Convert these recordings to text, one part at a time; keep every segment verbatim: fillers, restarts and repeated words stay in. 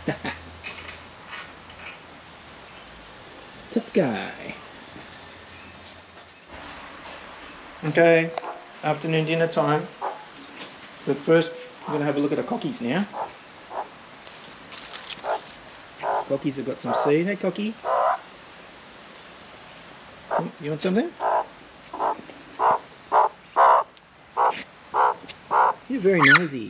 Tough guy. Okay, afternoon dinner time. But first, we're going to have a look at the cockies now. Cockies have got some seed. Hey, Cocky. You want something? You're very noisy.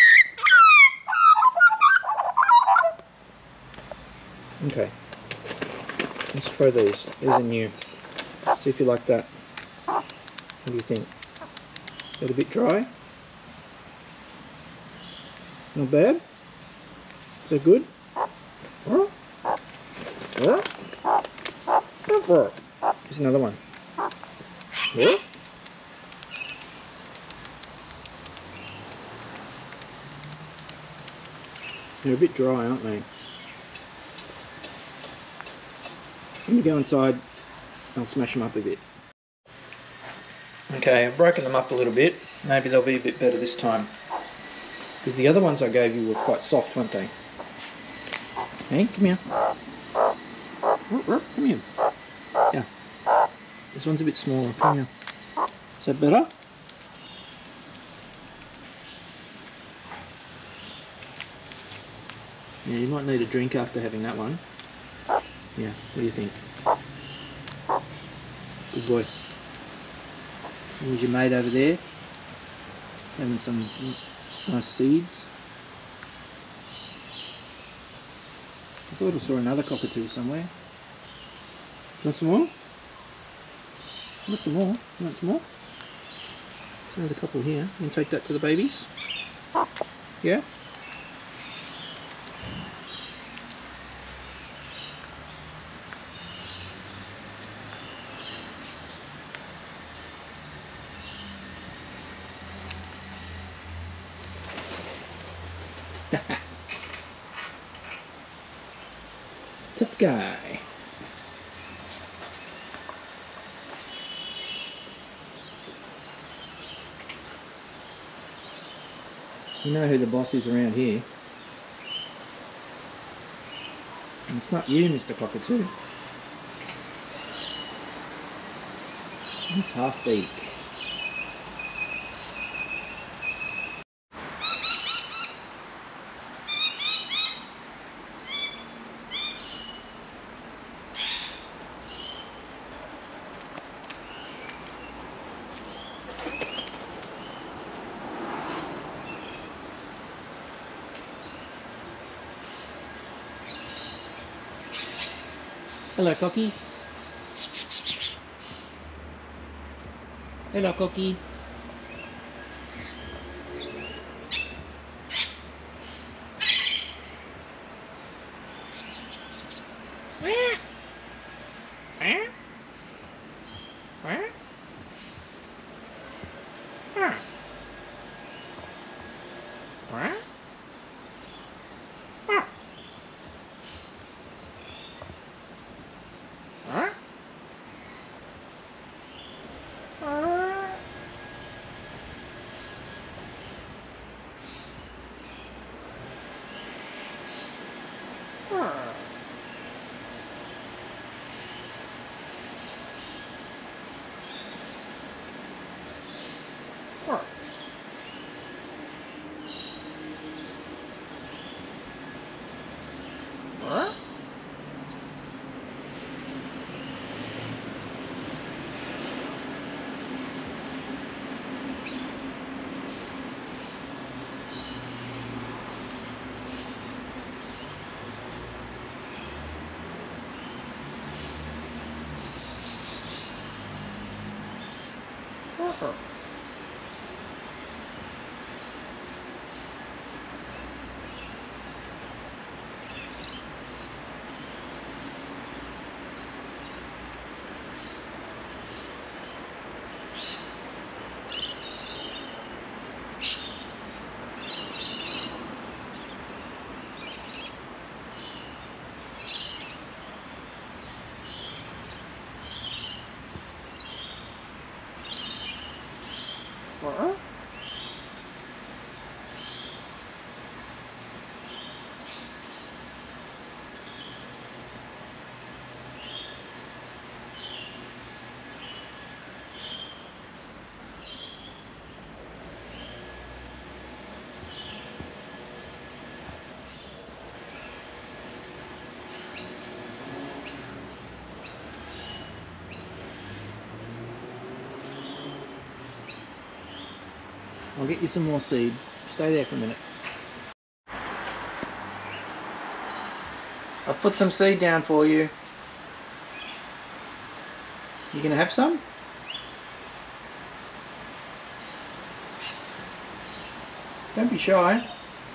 Okay. Let's try these. These are new. See if you like that. What do you think? Is that a bit dry? Not bad? Is that good? Here's another one. They're a bit dry, aren't they? When you go inside, I'll smash them up a bit. Okay, I've broken them up a little bit. Maybe they'll be a bit better this time. Because the other ones I gave you were quite soft, weren't they? Hey, come here. Come here. Yeah. This one's a bit smaller. Come here. Is that better? Yeah, you might need a drink after having that one. Yeah, what do you think? Good boy. There's your mate over there, having some nice seeds. I thought I saw another cockatoo somewhere. You want some more? You want some more? You want some more? There's another couple here. You can take that to the babies? Yeah? Tough guy. You know who the boss is around here. And it's not you, Mister Cockatoo. It's Half-Beak. Hello, Cocky. Hello, Cocky. I'll get you some more seed. Stay there for a minute. I've put some seed down for you. You gonna have some? Don't be shy.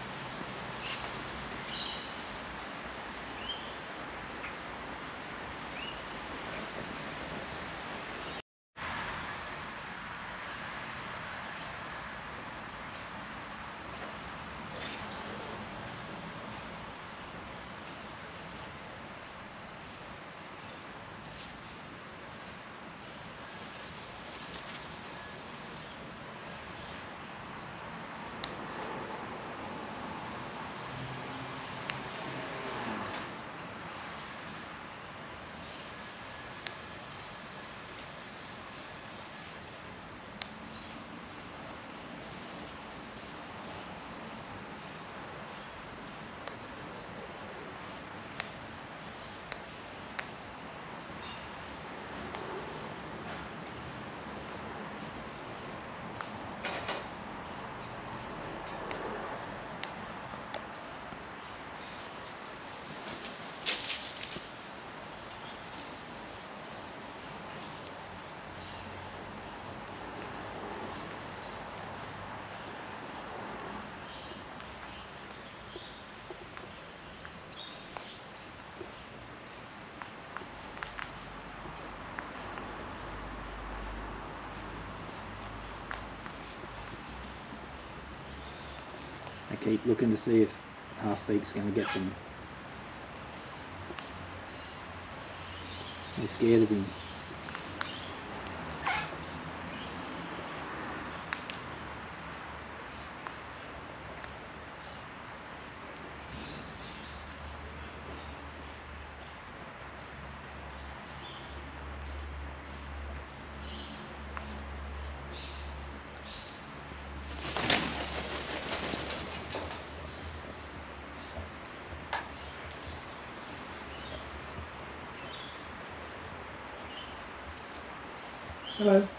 I keep looking to see if Half-Beak's going to get them. They're scared of him. Hello.